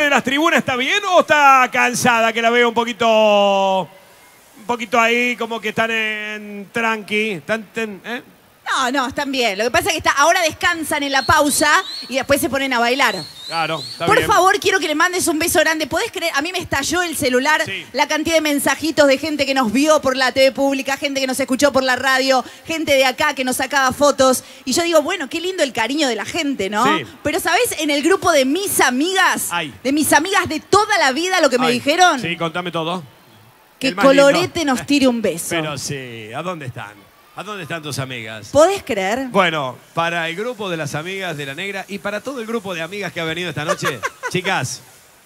de las tribunas está bien o está cansada? Que la veo un poquito ahí, como que están en tranqui. No, están bien. Lo que pasa es que ahora descansan en la pausa y después se ponen a bailar. Claro, está Por bien. favor, quiero que le mandes un beso grande. ¿Podés creer? A mí me estalló el celular, Sí. la cantidad de mensajitos de gente que nos vio por la TV pública, gente que nos escuchó por la radio, gente de acá que nos sacaba fotos. Y yo digo, bueno, qué lindo el cariño de la gente, ¿no? Sí. Pero, ¿sabés? En el grupo de mis amigas, Ay. de mis amigas de toda la vida, lo que me Ay, dijeron, Sí, contame todo. que el más Colorete lindo. nos tire un beso. Pero sí, ¿a dónde están? ¿A dónde están tus amigas? ¿Podés creer? Bueno, para el grupo de las amigas de La Negra y para todo el grupo de amigas que ha venido esta noche, chicas,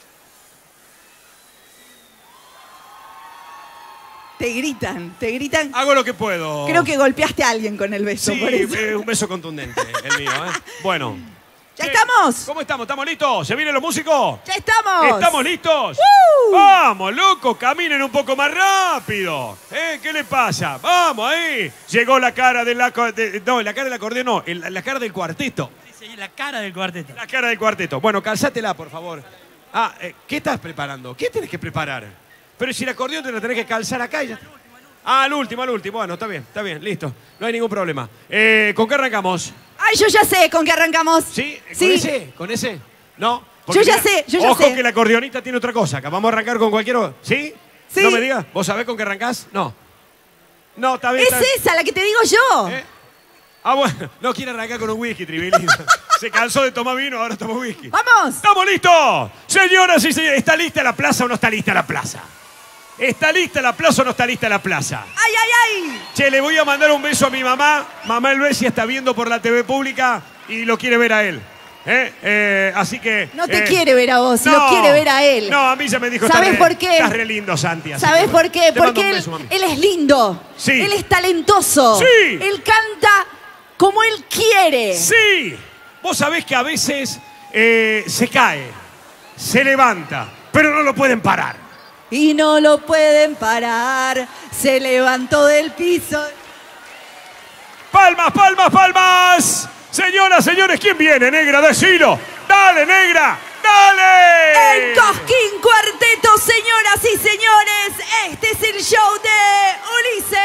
Te gritan. hago lo que puedo. Creo que golpeaste a alguien con el beso. Sí, por eso. un beso contundente el mío, ¿eh? Bueno. ¿Ya estamos? ¿Cómo estamos? ¿Estamos listos? ¿Se vienen los músicos? ¡Ya estamos! ¿Estamos listos? ¡Woo! ¡Vamos, locos! ¡Caminen un poco más rápido! ¿Qué le pasa? ¡Vamos ahí! Llegó la cara del la cara del acordeón no, la cara del cuarteto. Sí, la cara del cuarteto. La cara del cuarteto. Bueno, calzátela, por favor. ¿Qué estás preparando? ¿Qué tenés que preparar? Pero si el acordeón te lo tenés que calzar acá y ya... al último. Bueno, está bien, listo. No hay ningún problema. ¿Con qué arrancamos? Ay, yo ya sé con qué arrancamos. ¿Sí? ¿Con Sí. ese? ¿Con ese? ¿No? Porque Yo ya mira, sé, yo ya ojo sé. que el acordeonista tiene otra cosa. Que vamos a arrancar con cualquier... ¿Sí? Sí. No me digas. ¿Vos sabés con qué arrancás? No. No, está bien. Es está bien. esa la que te digo yo. ¿Eh? Bueno. No quiere arrancar con un whisky, Tribilín. Se cansó de tomar vino, ahora toma whisky. ¡Vamos! ¡Estamos listos! Señoras y señores, ¿está lista la plaza o no está lista la plaza? ¿Está lista la plaza o no está lista la plaza? ¡Ay, ay, ay! Che, le voy a mandar un beso a mi mamá. Mamá Elvesia está viendo por la TV pública y lo quiere ver a él. Así que... No te quiere ver a vos, lo quiere ver a él. No, a mí ya me dijo... ¿Sabés por qué? Estás re lindo, Santi. así ¿Sabés que, por qué? te mando Porque un beso, mami. él es lindo. Sí. Él es talentoso. Sí. Él canta como él quiere. Sí. Vos sabés que a veces se cae, se levanta, pero no lo pueden parar. Y no lo pueden parar. Se levantó del piso. ¡Palmas, palmas, palmas! Señoras, señores, ¿quién viene, negra? Decilo. ¡Dale, negra! ¡Dale! El Cosquín Cuarteto, señoras y señores. Este es el show de Ulises.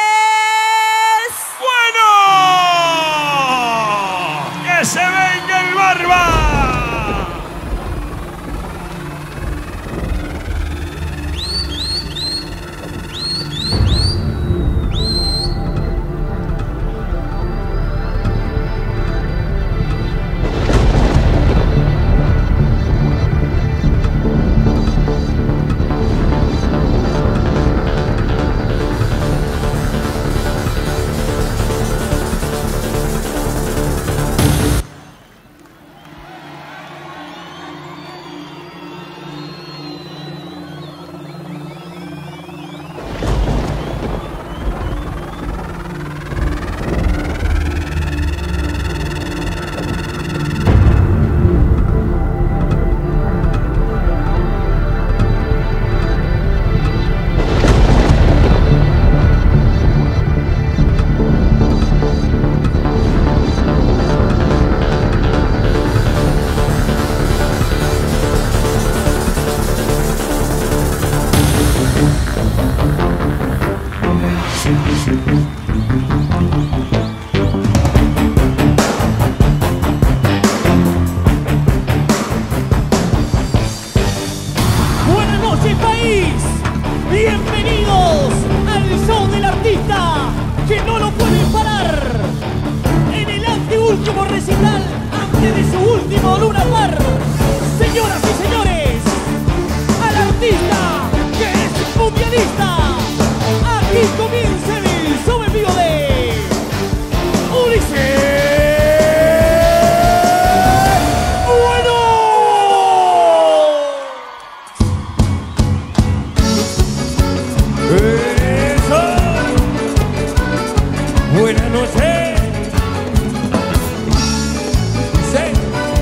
¡Bueno! ¡Que se venga el barba! Buenas noches, país. Bienvenidos al show del artista que no lo pueden parar. En el anteúltimo recital, antes de su último Luna Par. Señoras y señores, al artista que es mundialista. Aquí comienza el show en vivo de Ulises. Buenas noches. Sí.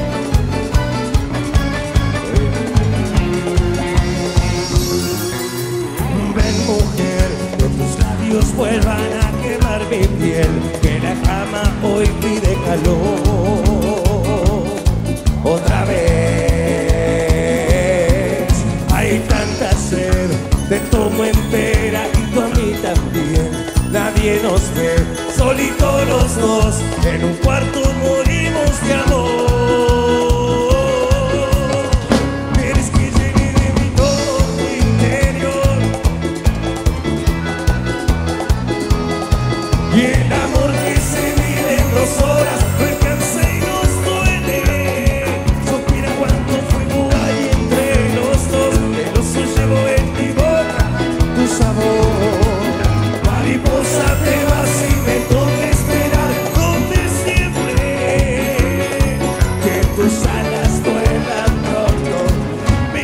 Ven, mujer, que tus labios vuelvan a quemar mi piel, que la cama hoy pide calor. Otra vez. en un cuarto morimos de amor. Quieres que llene de mi todo tu interior, y el amor que se vive en 2 horas no alcanza y nos duele. Suspira cuánto fuego hay entre los dos, el oso llevo en mi boca tu sabor. Mariposa, te vas y me toca esperar donde siempre, que tus alas vuelan pronto, mi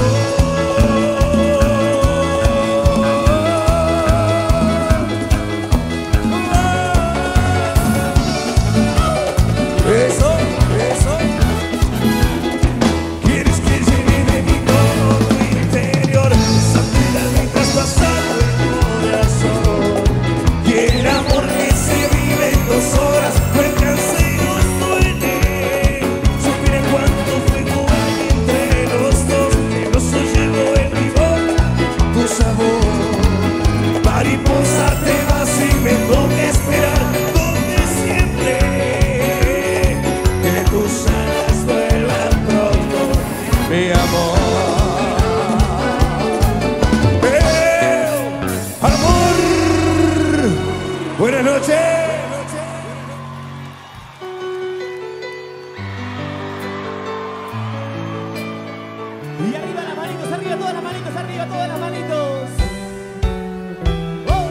Eso, eso. Quieres que llene de mi todo tu interior, esa vida mientras pasando el corazón. Y el amor que se vive en 2 horas no alcanza y nos duele. Suspira cuánto fuego hay entre los dos, el oso llevo en mi boca tu sabor. Mariposa, te vas y me toca esperar donde siempre, que tus alas vuelvan pronto, mi amor. Amor, buenas noches. Y arriba las manitos, arriba todas las manitos, arriba todas las manitos. Oh.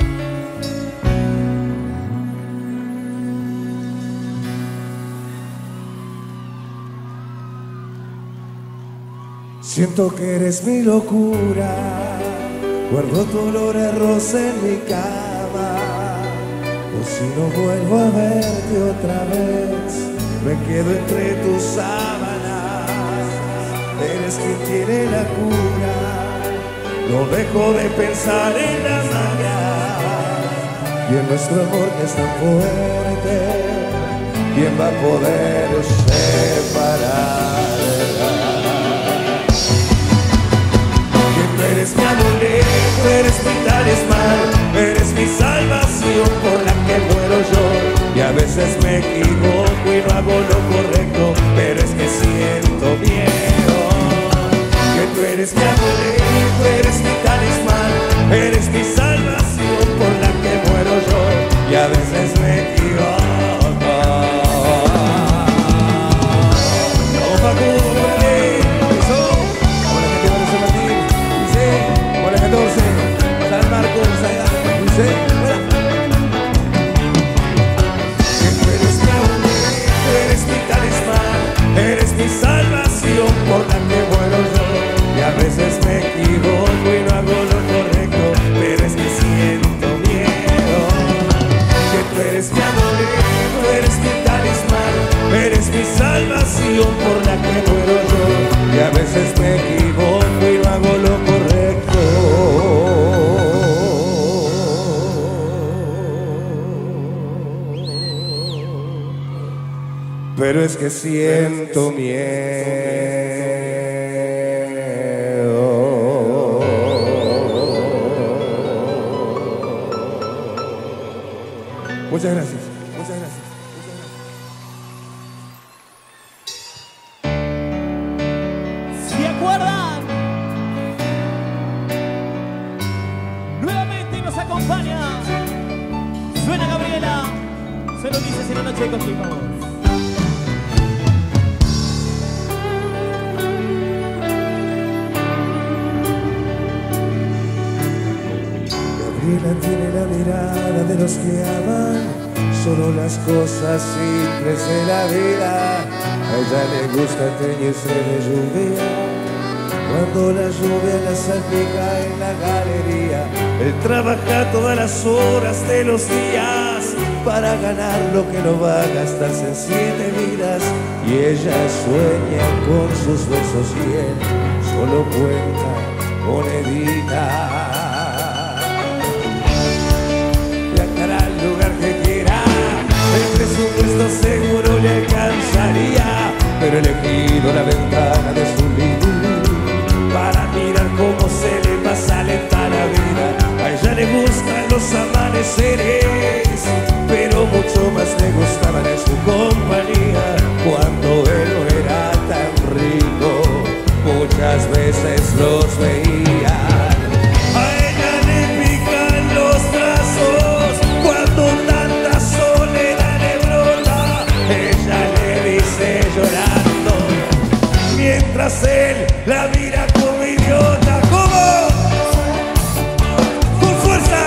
Siento que eres mi locura, guardo tu olor a rosa en mi cama. O si no vuelvo a verte otra vez, me quedo entre tus sábanas. Eres quien tiene la cura, no dejo de pensar en la mañana. Y en nuestro amor que es tan fuerte, ¿quién va a poder separar? Eres mi amuleto, eres mi talismán, eres mi salvación por la que muero yo. Y a veces me equivoco y no hago lo correcto, pero es que siento miedo. Que tú eres mi amuleto, eres mi talismán, eres mi salvación por la que muero yo. Y a veces me equivoco. No, Facundo, eso. Hola, que te parece, Martín. Hola, 14, San Marcos, dice, eres mi amuleto, eres mi talismán, eres mi salvación por la que muero yo. Y a veces me equivoco y no hago lo correcto, pero es que siento miedo. Que tú eres mi amuleto, eres mi talismán, eres mi salvación por la que muero yo. Y a veces me equivoco y no hago lo correcto, pero es que siento miedo. Muchas gracias. Muchas gracias. ¿Se acuerdan? Nuevamente nos acompaña. Suena Gabriela. Se lo dices en la noche contigo. Gabriela tiene la mirada de los que aman solo las cosas simples de la vida. A ella le gusta teñirse de lluvia cuando la lluvia la salpica en la galería. Él trabaja todas las horas de los días para ganar lo que no va a gastarse en 7 vidas. Y ella sueña con sus besos y él solo cuenta moneditas. Viajará al lugar que quiera, el presupuesto seguro le alcanzaría, pero he elegido la ventana de su living para mirar cómo se le pasa lenta la vida. A ella le gustan los amaneceres, pero mucho más le gusta pocas veces los veían. A ella le pican los brazos cuando tanta soledad le brota. Ella le dice llorando, mientras él la mira como idiota. ¿Cómo? ¡Con fuerza!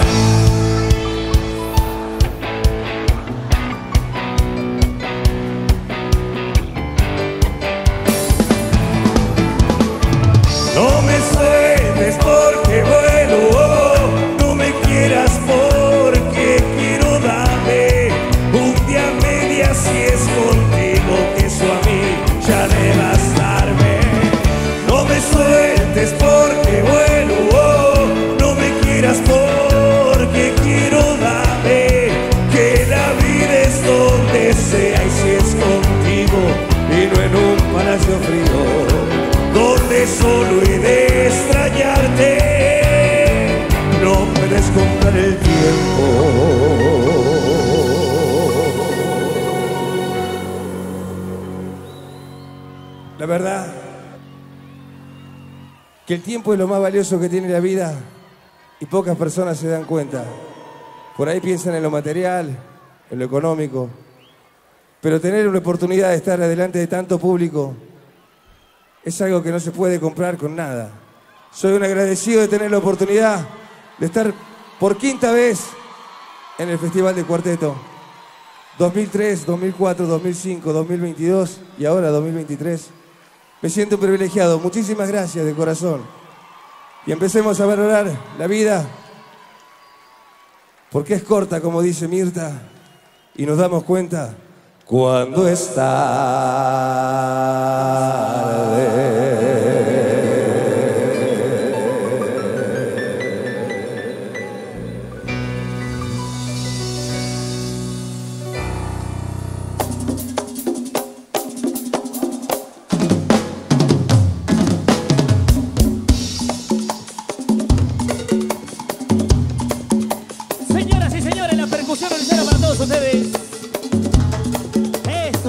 No me sueltes porque vuelo, no me quieras porque quiero darme un día media si es contigo, que eso a mí ya debe bastarme. No me sueltes porque vuelo, no me quieras porque quiero darme, que la vida es donde sea y si es contigo y no en un palacio frío, donde solo he de extrañarte, no puedes comprar el tiempo. La verdad que el tiempo es lo más valioso que tiene la vida y pocas personas se dan cuenta. Por ahí piensan en lo material, en lo económico, pero tener una oportunidad de estar delante de tanto público es algo que no se puede comprar con nada. Soy un agradecido de tener la oportunidad de estar por quinta vez en el Festival de Cuarteto. 2003, 2004, 2005, 2022 y ahora 2023. Me siento privilegiado. Muchísimas gracias de corazón. Y empecemos a valorar la vida, porque es corta, como dice Mirta, y nos damos cuenta cuando es tarde. Señoras y señores, la percusión realizada para todos ustedes. Eso.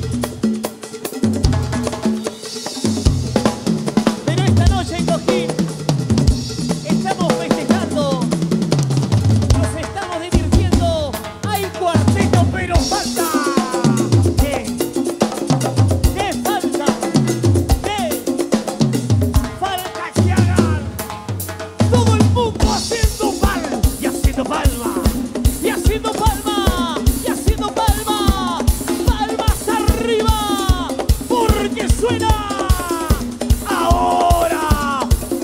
Pero esta noche en Cojín estamos festejando, nos estamos divirtiendo. Hay cuarteto, pero falta. ¿Qué? ¿Qué falta? ¿Qué? Falta que hagan todo el mundo haciendo palma y haciendo palma y haciendo palma y haciendo palma, palmas arriba, porque suena ahora.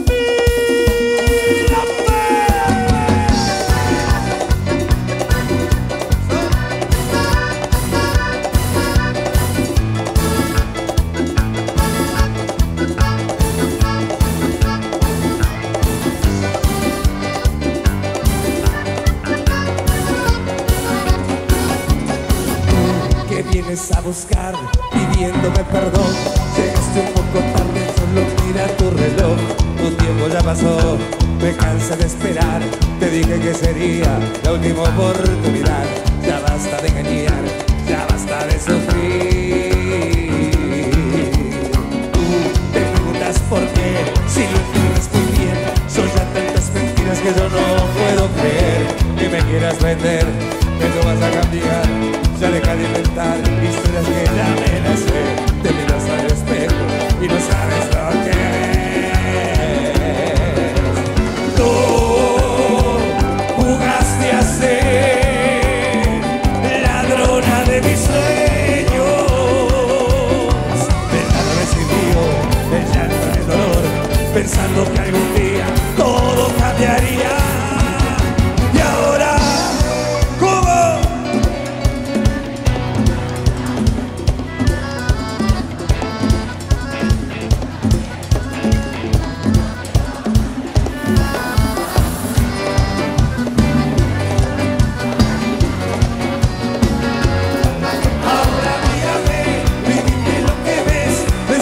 ¿Qué vienes a buscar pidiéndome perdón? Llegaste un poco tarde, solo mira tu reloj. Tu tiempo ya pasó, me cansa de esperar. Te dije que sería la última oportunidad. Ya basta de engañar, ya basta de sufrir. Tú te preguntas por qué, si lo entiendes muy bien. Son ya tantas mentiras que yo no puedo creer. Que me quieras vender, que no vas a cambiar. Ya deja de inventar historias que ya me las sé. Te miras al espejo y no sabes lo que es. Tú jugaste a ser ladrona de mis sueños. De nada me sirvió el llanto y el dolor, pensando que algún día todo cambiaría. Y ahora, ¿cómo?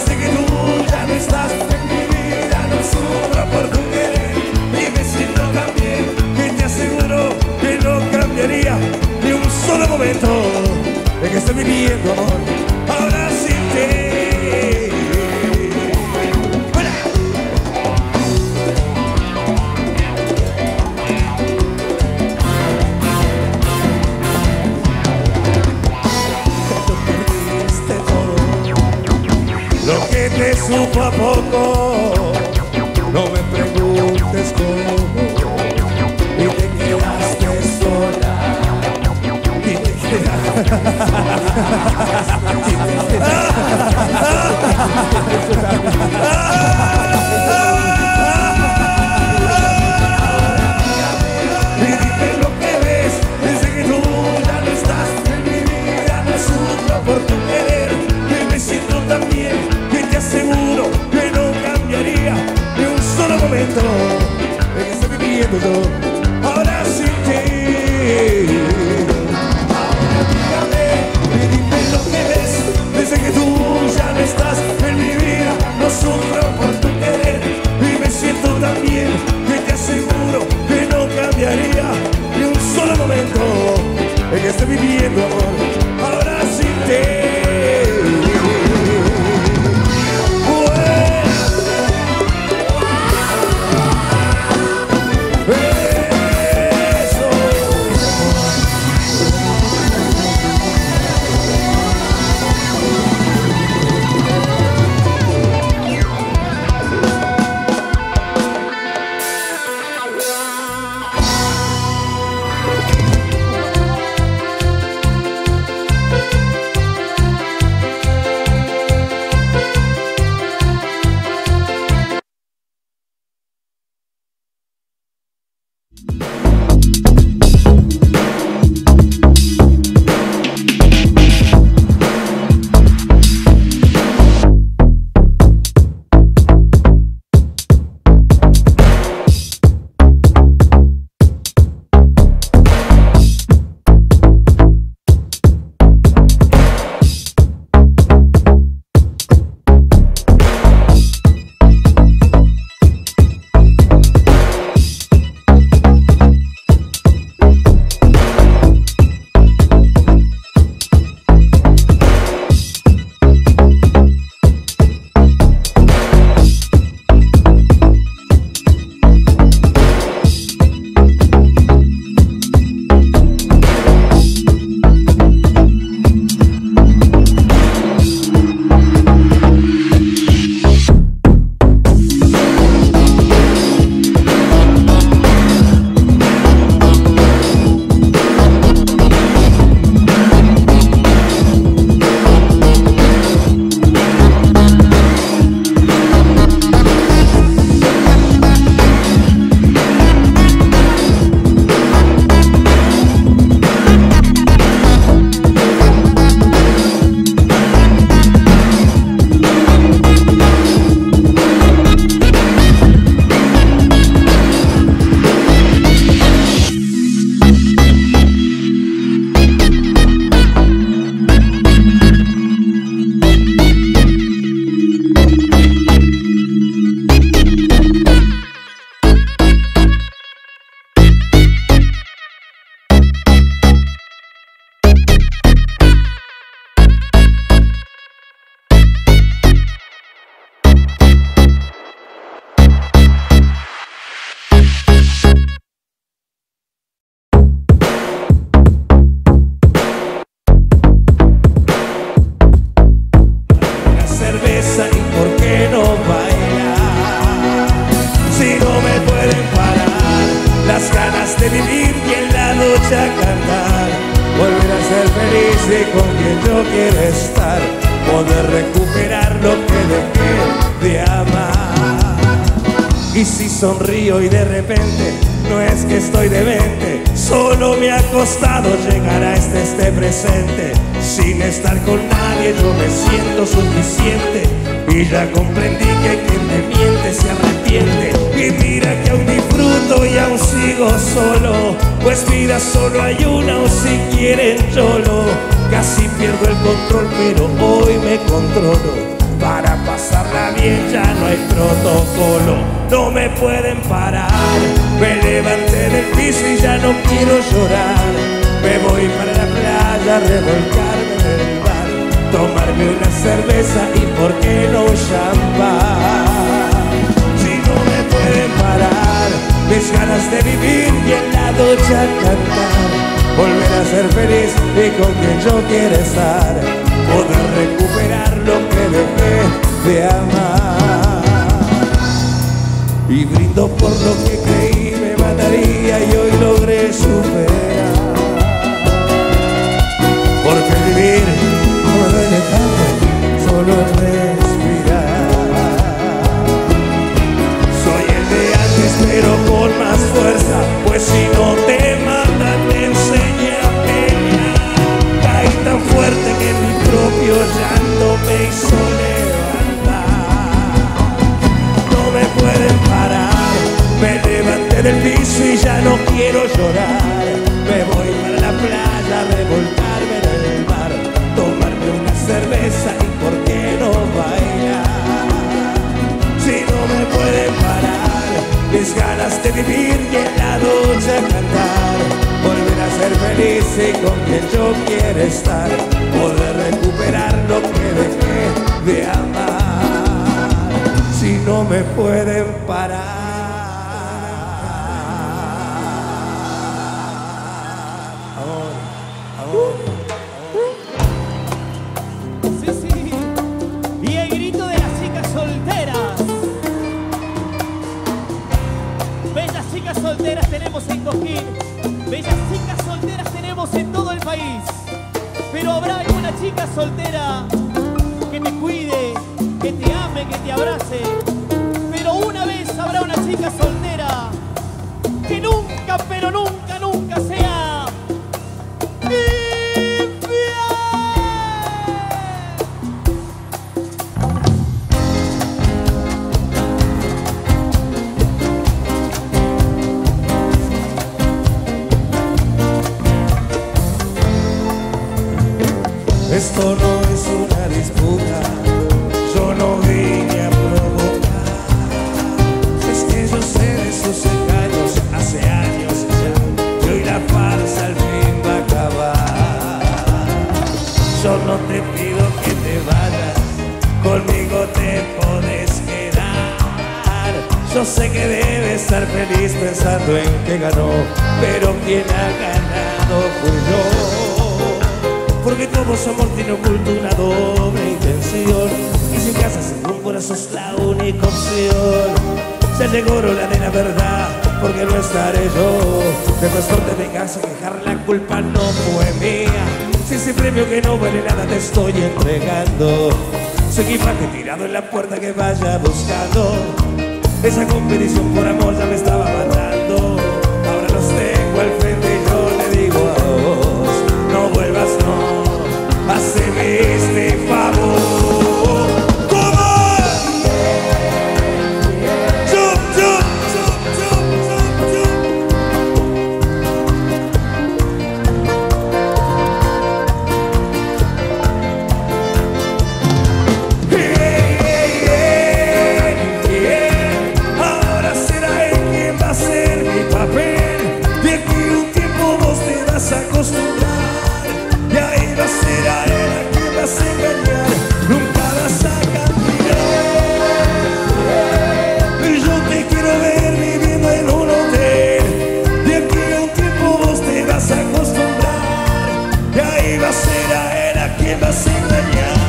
Por tu querer, vive sin no cambiar. poco. No me preguntes cómo. Y te quedaste sola. Y te por tu querer, que me siento tan bien, que te aseguro que no cambiaría ni un solo momento en que estoy viviendo yo, ahora sin ti. Ahora dígame y dime lo que ves, desde que tú ya no estás en mi vida, no sufro por tu querer, y me siento tan bien, que te aseguro que no cambiaría ni un solo momento en que estoy viviendo, amor, ahora sin ti. con quien yo quiero estar, poder recuperar lo que dejé de amar. Y si sonrío y de repente no es que estoy demente, solo me ha costado llegar a este presente. Sin estar con nadie yo me siento suficiente, y ya comprendí que quien me miente se arrepiente. Y mira que aún disfruto y aún sigo solo, pues vida solo hay una, o si quieren cholo. Casi pierdo el control pero hoy me controlo, para pasarla bien ya no hay protocolo. No me pueden parar, me levanté del piso y ya no quiero llorar. Me voy para la playa a revolcarme en el bar, tomarme una cerveza y por qué no champán. Si no me pueden parar mis ganas de vivir y en la ducha cantar, volver a ser feliz y con quien yo quiero estar, poder recuperar lo que dejé de amar. sufriendo por lo que creí me mataría y hoy logré superar. Porque vivir no me duele tanto, solo es respirar. Soy el de antes pero con más fuerza, pues si no te matan te enseña a pelear. Caí tan fuerte que mi propio llanto me hizo levantar. No me pueden parar, me levanté del piso y ya no quiero llorar. Me voy para la playa a revolcarme en el mar, tomarme una cerveza y por qué no bailar. Si no me pueden parar mis ganas de vivir y en la ducha cantar, volver a ser feliz y con quien yo quiero estar, poder recuperar lo que dejé de amar. Si no me pueden parar. Sí, sí. Y el grito de las chicas solteras. Bellas chicas solteras tenemos en Cosquín. Bellas chicas solteras tenemos en todo el país. Pero habrá una chica soltera que te cuide, que te ame, que te abrace. Pero una vez habrá una chica soltera que nunca, pero nunca, nunca sea infiel. Esto no es una disputa, yo no vine a provocar. Es que yo sé de sus engaños hace años ya, y hoy la farsa al fin va a acabar. Yo no te pido que te vayas, conmigo te podés quedar. Yo sé que debes estar feliz pensando en que ganó, pero quien ha ganado fui yo. Porque todo su amor tiene oculto una doble intención, y si casa sin rumbo sos la única opción. Ya llegó la de la verdad, porque no estaré yo. Después corte de venganza, quejar la culpa no fue mía. Si ese premio que no vale nada te estoy entregando, su equipaje tirado en la puerta que vaya buscando. Esa competición por amor ya me estaba matando. Ahora los tengo al frente y yo le digo a vos, no vuelvas, no, haceme este favor. ¡Cómo! ¡Chup, chup, chup, chup, chup, chup! Ahora será él quien va a ser mi papel. De aquí un tiempo vos te vas a acostumbrar, y ahí va a ser a él a quien vas a engañar. Nunca vas a cambiar. Yo te quiero ver viviendo en un hotel. De aquí a un tiempo vos te vas a acostumbrar, y ahí va a ser a él a quien vas a engañar.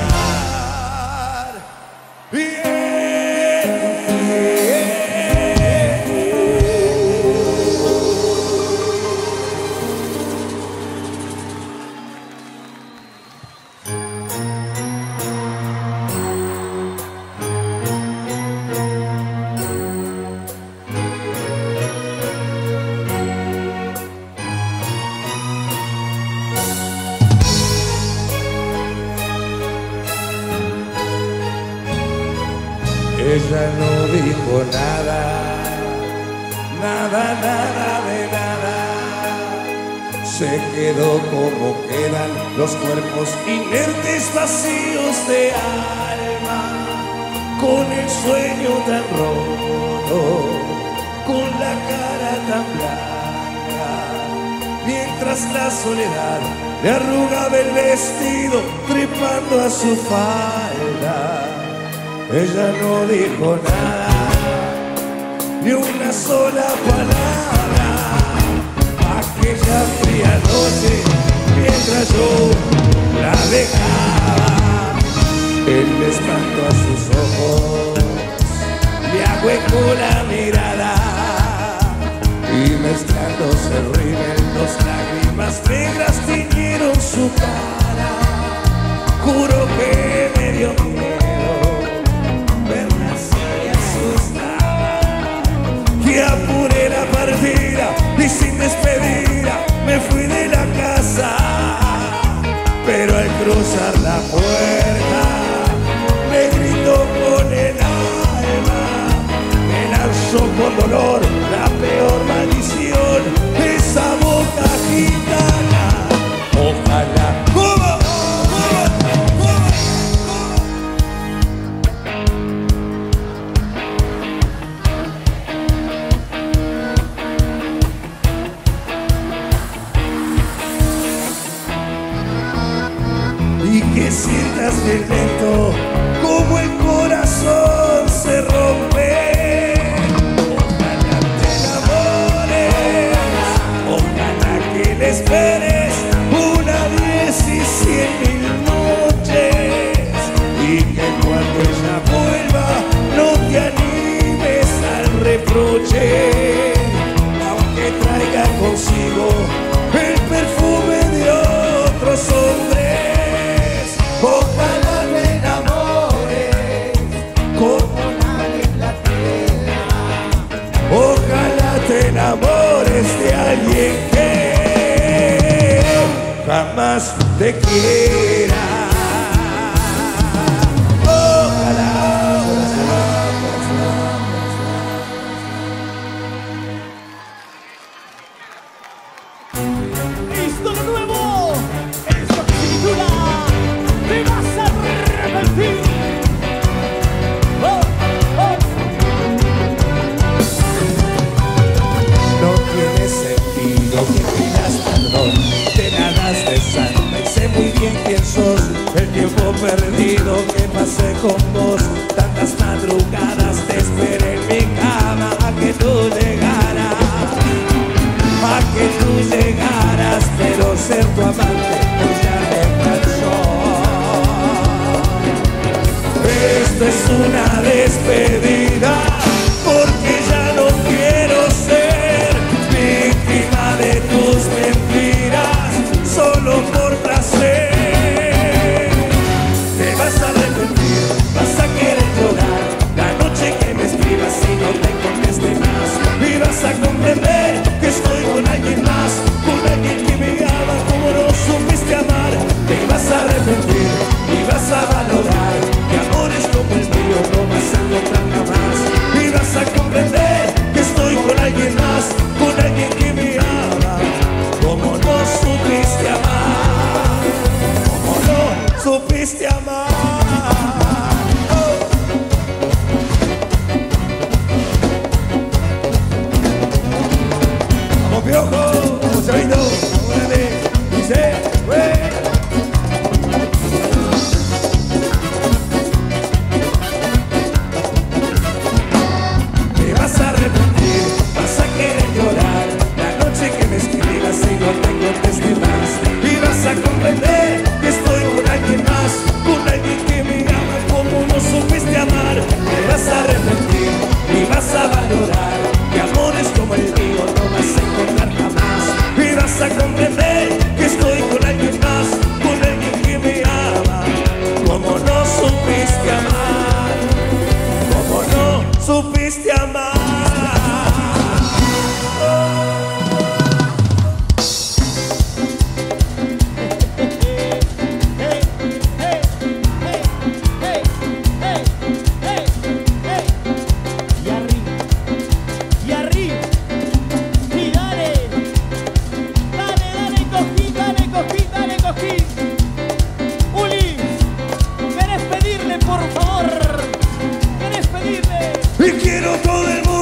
Ella no dijo nada, nada, nada de nada. Se quedó como quedan los cuerpos inertes, vacíos de alma, con el sueño tan roto, con la cara tan blanca, mientras la soledad le arrugaba el vestido, trepando a su falda. Ella no dijo nada, ni una sola palabra. Aquella fría noche, mientras yo la dejaba, el espanto a sus ojos le ahuecó la mirada. se ríen, dos lágrimas negras tiñeron su cara. Juro que me dio miedo verla así asustada, que apuré la partida y sin despedida me fui de la casa. Pero al cruzar la puerta me gritó con el alma, me lanzó con dolor la peor maldición, esa boca gitana. Ojalá. ¡Cuba! Y que sientas de lento como el corazón se rompe. Ojalá te enamores, ojalá que le esperes una 10 y 100.000 noches, y que cuando ella vuelva no te animes al reproche, aunque traiga consigo el perfume de otros hombres. Ojalá te enamores como nadie en la tierra. Ojalá te enamores de alguien que jamás te quiera. Esto lo nuevo, esto que se titula Te vas a arrepentir. Oh, oh. No tiene sentido que pidas perdón, te nadas de santa y sé muy bien quién sos. El tiempo perdido que pasé con vos, tantas madrugadas te esperé en mi cama a que tú llegaras. A que tú llegaras, pero ser tu amante pues ya me cansó. Esto es una despedida, porque ya no quiero ser víctima de tus mentiras, solo por placer. Te vas a arrepentir, vas a querer llorar la noche que me escribas y no te conteste más, y vas a comprender que estoy con alguien más, con alguien que me ama como no supiste amar. Te vas a arrepentir y vas a valorar que amores como el mío no vas a encontrar jamás, y vas a comprender que estoy con alguien más, con alguien que me ama como no supiste amar, como no supiste amar. Piojo, como Chavito, órale, dice, güey. Te vas a arrepentir, vas a querer llorar la noche que me escribas y no te conteste más, y vas a comprender que estoy con alguien más, con alguien que me ama como no supiste amar. Te vas a arrepentir y vas a valorar que amores como el mío no vas a encontrar jamás, y vas a comprender que estoy con alguien más, con alguien que me ama como no supiste amar, como no supiste amar. Y quiero todo el mundo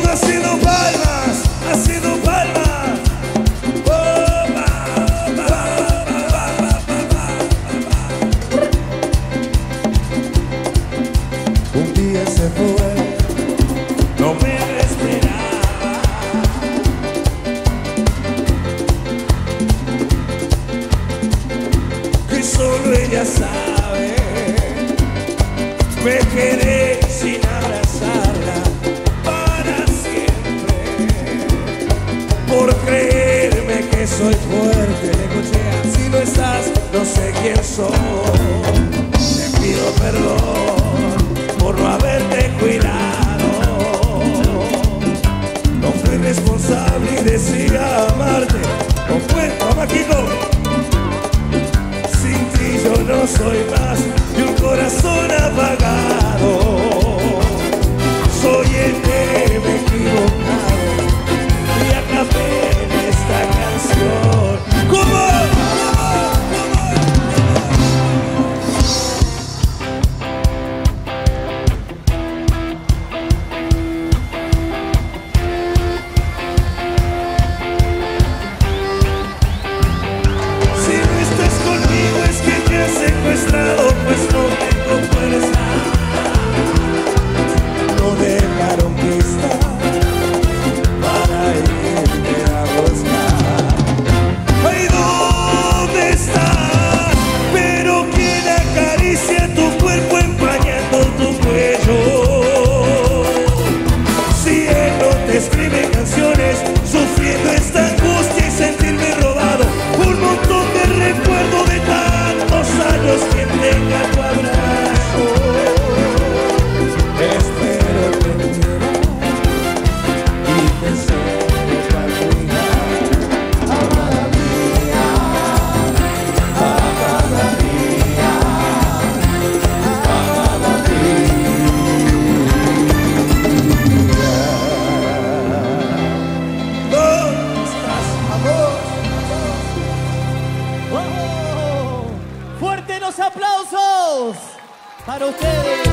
soy fuerte, si no estás, no sé quién soy. Te pido perdón por no haberte cuidado. No fui responsable y decía amarte. No cuento, mágico. Sin ti yo no soy más que un corazón apagado. Soy el que me he equivocado y acabé en esta canción. ¿Cómo? Si no estás conmigo es que te has secuestrado, pues no tengo fuerza. No dejaron pista para irme a buscar. Ay, ¿dónde estás? Pero ¿quién acaricia tu cuerpo empañando tu cuello? Si él no te escribe canciones, sufriendo esta angustia y sentirme robado, un montón de recuerdos de tantos años que tenga tu abrazo. Espero que quieras y te sepa cuidar. Amada mía, amada mía, amada mía. ¿Dónde estás, amor? ¡Oh! ¡Fuertes los aplausos para ustedes!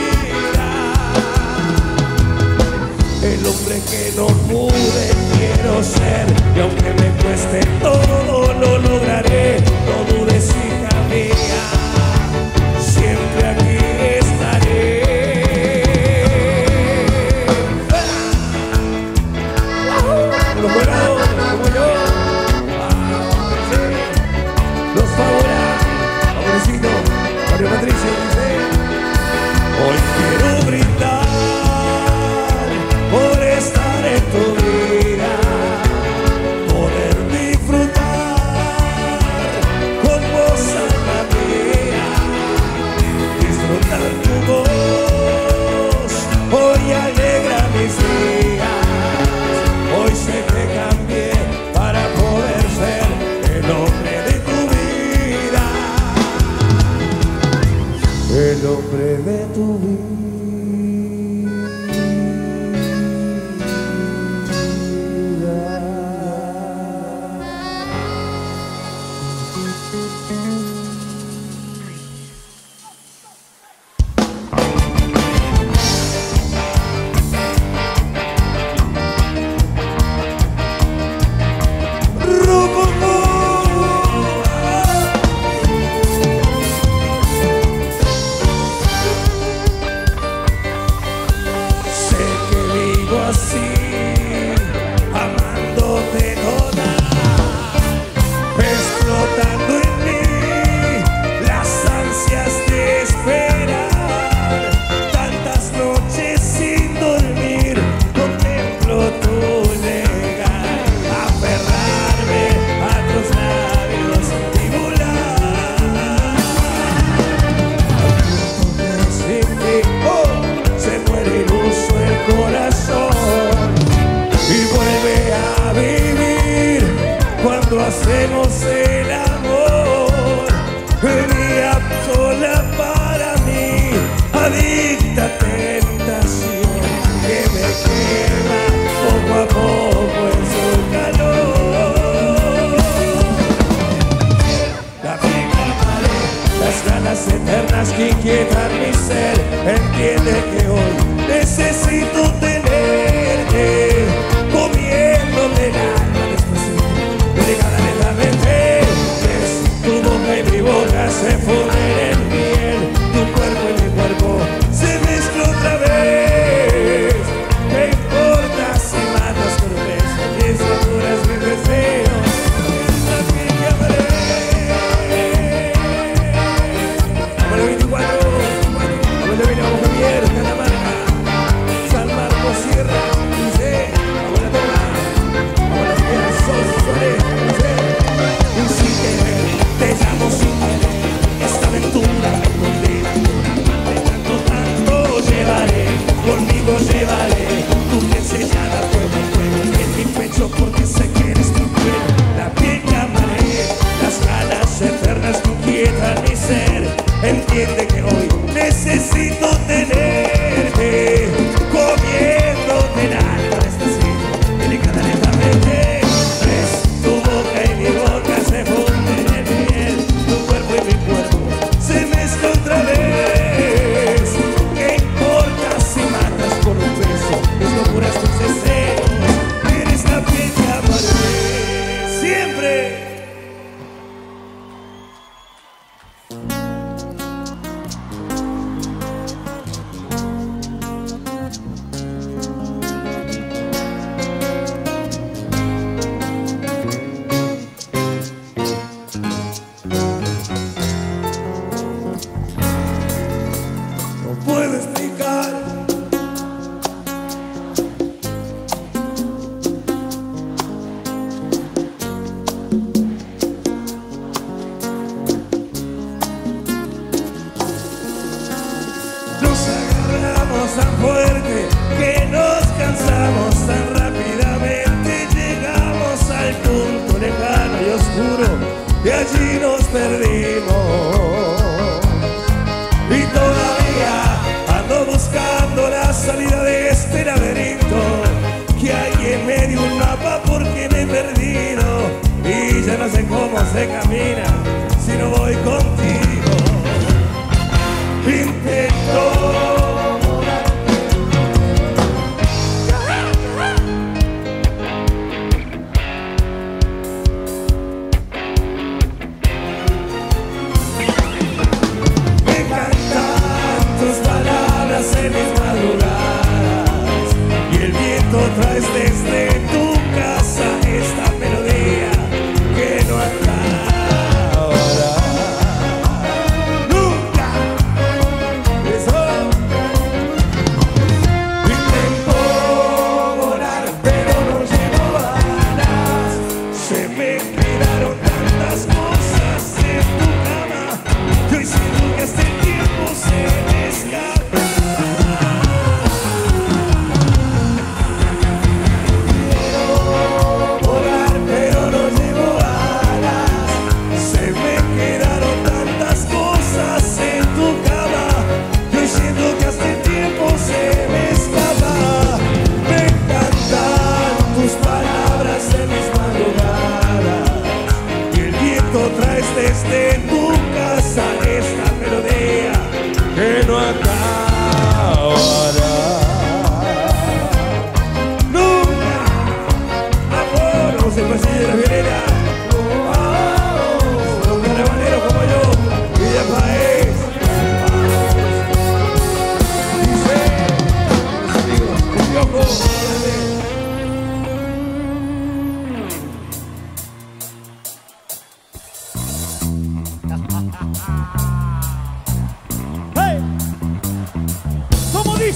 el hombre que no pude, quiero quiero ser, y aunque me cueste todo, lo lograré. No dudes, hija mía, siempre aquí estaré. Los buenos, como yo. Los favorecitos, Mario Patricio dice: hoy quiero brindar por estar en tu vida, poder disfrutar con vos, alma mía, disfrutar tu voz, hoy alegra mis días, hoy sé que cambié para poder ser el hombre de tu vida, el hombre de tu vida. Hacemos el amor, venía sola para mí, adicta tentación que me quema poco a poco en su calor. La fija pared, las ganas eternas que inquietan mi ser, entiende que hoy necesito tenerte, comiéndome el alma despacito, delicada lentamente.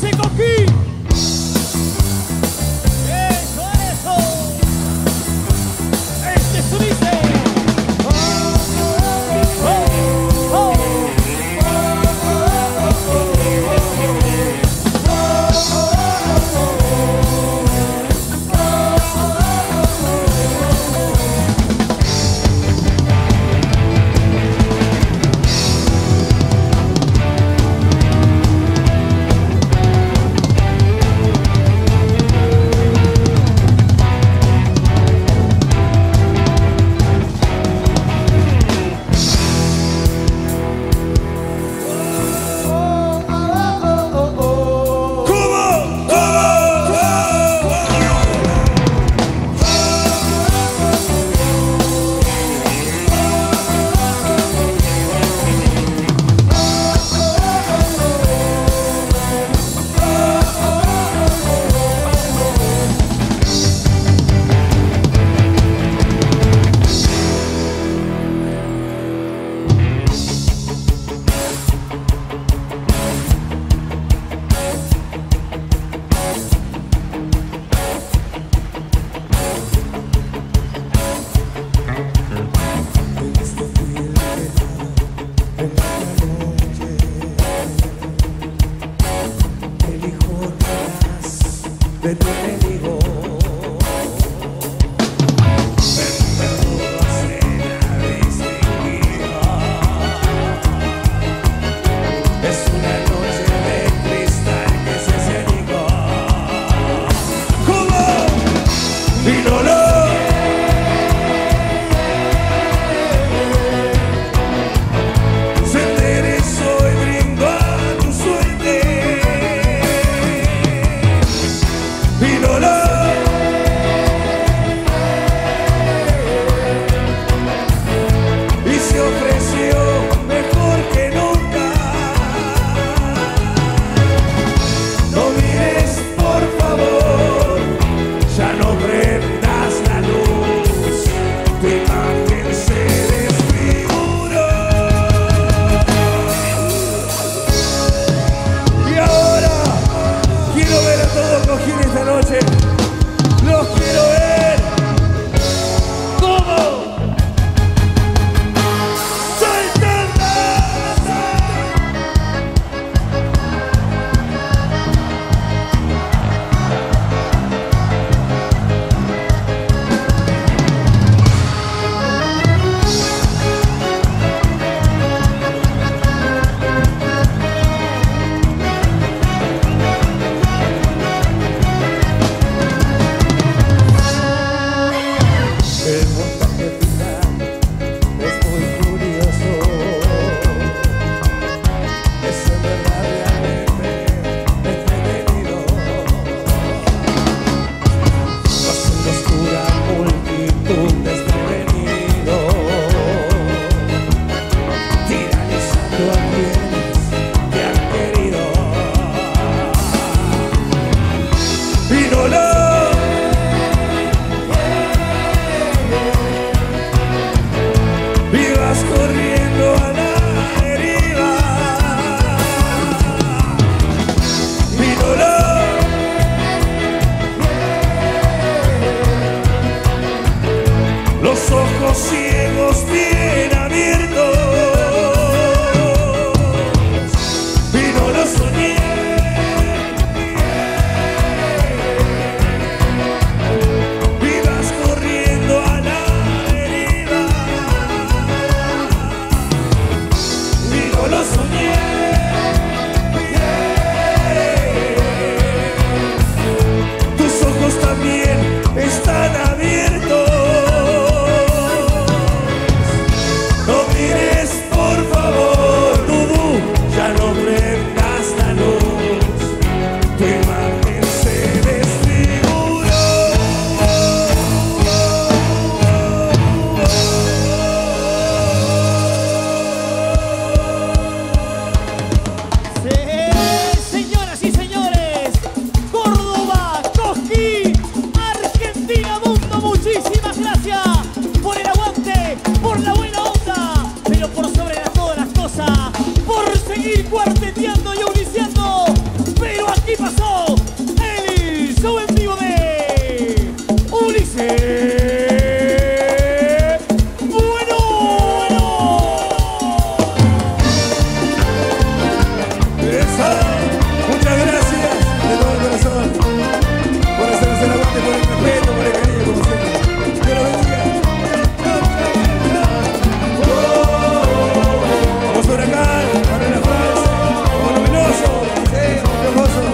ese cojín. Eso, eso. Este se dice. De tu enemigo, a cena distinguida. Es una noche de cristal que se acercó. ¿Cómo? Y no lo se enderezó y brindó a tu suerte. Y no lo y se ofreció mejor que nunca. No mires, por favor, ya no prendas la luz, tu imagen se desfiguró. Y ahora quiero ver a todos cojín esta noche. Los quiero ver. ¿Cómo? pasó el show en vivo de Ulises. Muchas gracias de todo el corazón por hacernos el aguante, por el respeto, por el cariño, como siempre. Dios los bendiga. Vamos por acá, para la frase, como luminoso, hermoso.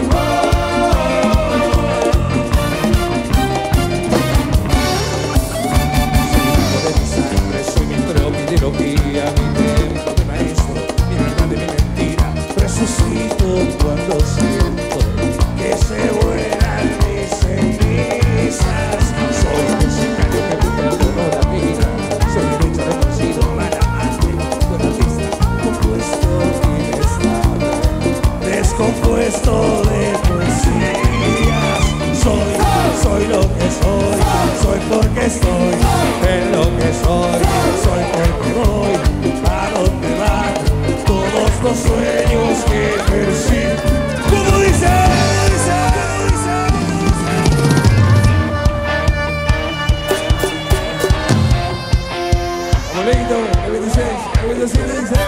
Soy mi propia ideología, mi tiempo de maestro, mi verdad de mi mentira. Resucito cuando siento que se vuelan mis cenizas. Soy un sicario que me perdonó la vida. Soy derecho reconocido, mal amante, buen artista, compuesto inestable, descompuesto de poesías. Soy lo que soy porque estoy en lo que soy porque voy a donde van todos los sueños que persigo. ¿Cómo dice? Vamos, Leito, el 26, el 27 dice.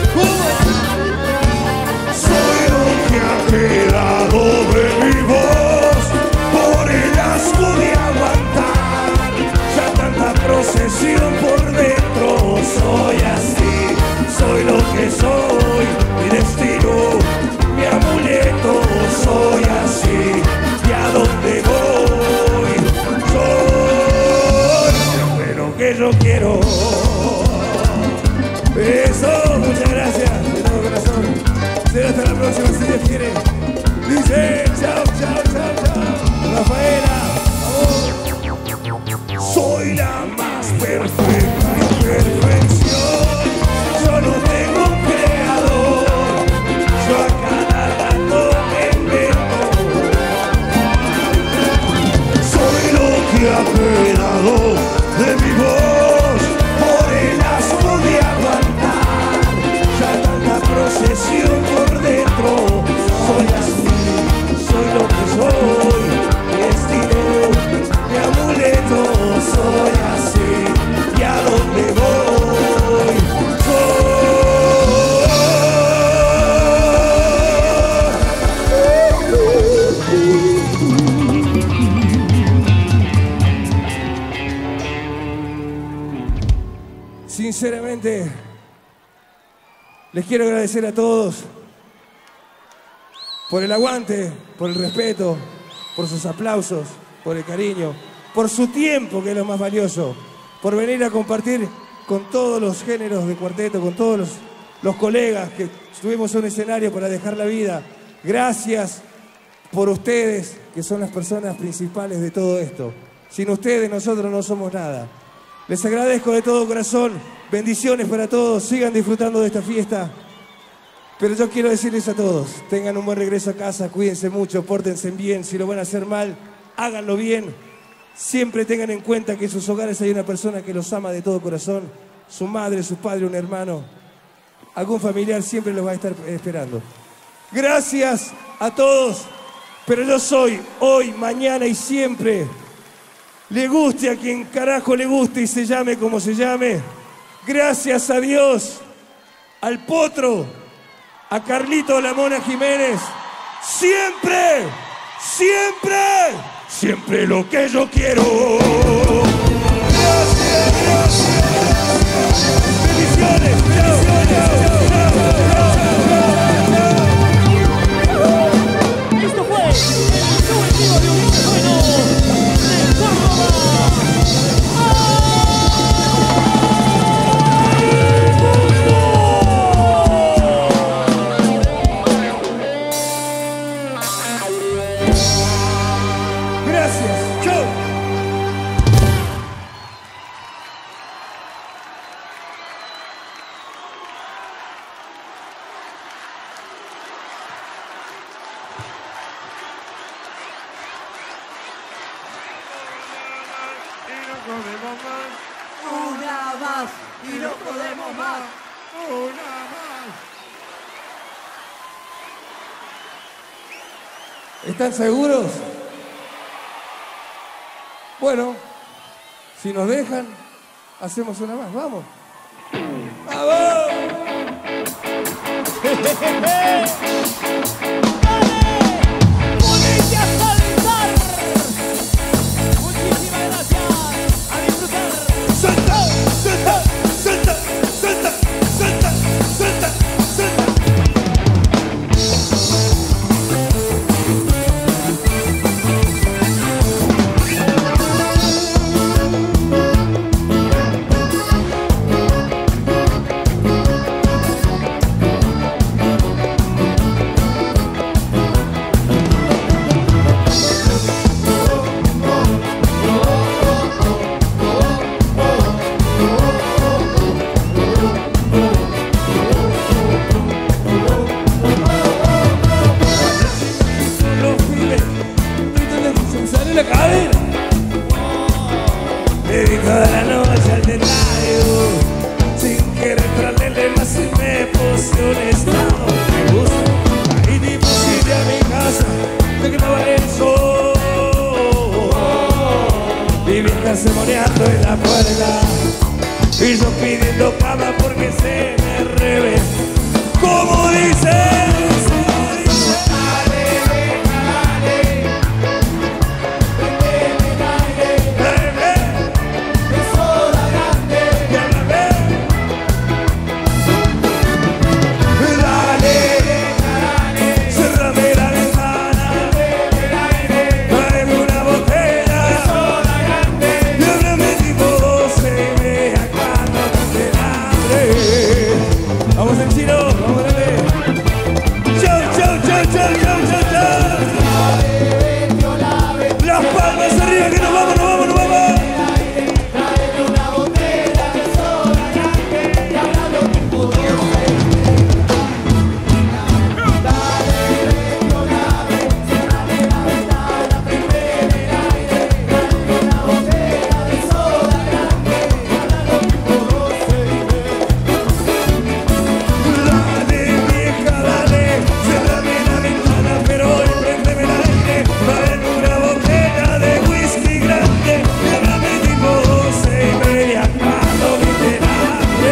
Soy lo que ha quedado de mi voz por el asco de aguantar ya tanta procesión por dentro. Soy así, soy lo que soy, mi destino, mi amuleto. Soy así, y a dónde voy, soy siempre lo que yo quiero. Eso, muchas gracias de todo corazón. Será hasta la próxima si Dios quiere. Dice, chao, chao, chao, chao. Rafaela, soy la más perfecta imperfección. Yo no tengo un creador, yo a cada rato me invento. Soy lo que ha quedado de mi voz por el asco de aguantar ya tanta procesión por dentro. Soy así, soy lo que soy, mi destino, mi amuleto. Soy así, y a dónde voy, sinceramente, les quiero agradecer a todos por el aguante, por el respeto, por sus aplausos, por el cariño, por su tiempo, que es lo más valioso, por venir a compartir con todos los géneros de cuarteto, con todos los colegas que estuvimos en un escenario para dejar la vida. Gracias por ustedes, que son las personas principales de todo esto. Sin ustedes nosotros no somos nada. Les agradezco de todo corazón. Bendiciones para todos. Sigan disfrutando de esta fiesta. Pero yo quiero decirles a todos, tengan un buen regreso a casa, cuídense mucho, pórtense bien. Si lo van a hacer mal, háganlo bien. Siempre tengan en cuenta que en sus hogares hay una persona que los ama de todo corazón. Su madre, su padre, un hermano, algún familiar siempre los va a estar esperando. Gracias a todos. Pero yo soy hoy, mañana y siempre. Le guste a quien carajo le guste y se llame como se llame. Gracias a Dios, al Potro, a Carlito La Mona Jiménez. Siempre, siempre, siempre lo que yo quiero. Gracias, gracias. Bendiciones, bendiciones. Esto fue el show en vivo de Ulises Bueno de Córdoba. Gracias, chau. Una más y no podemos más. Una más. ¿Están seguros? Bueno, si nos dejan, hacemos una más. ¡Vamos! ¡Vamos! ¡Ponete a saltar! Muchísimas gracias. A disfrutar. ¡Suelta! ¡Suelta! ¡Suelta! ¡Suelta! ¡Suelta! ¡Suelta! ¡Suelta! La cadera dedico de la noche al detalle sin querer traerle más y me puse un estado me gusta y tipo irte a mi casa de que no vale el sol mi vieja se moneando en la puerta y yo pidiendo cama porque se me reventó como dice. Vamos en chino, vamos a darle. Chau, chau, chau, chau, chau, chau, chau. Las palmas arriba que nos vamos, nos vamos, nos vamos. Traeme una botella de soda grande y hablando tipo 12. Dale, prendo nave, cerrame la ventana, prendeme el aire. Traeme una botella de soda grande y hablando tipo 12. Dale, vieja, dale, cerrame la ventana, pero hoy prendeme el aire. Traen una botella de whisky grande, y háblame tipo 12:30 cuando viste el hambre.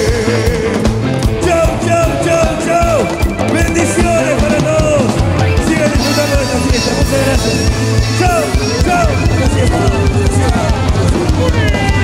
Chau, chau, chau, chau. Bendiciones para todos. Sigan disfrutando de esta fiesta. Muchas gracias. Chau, chau. Gracias.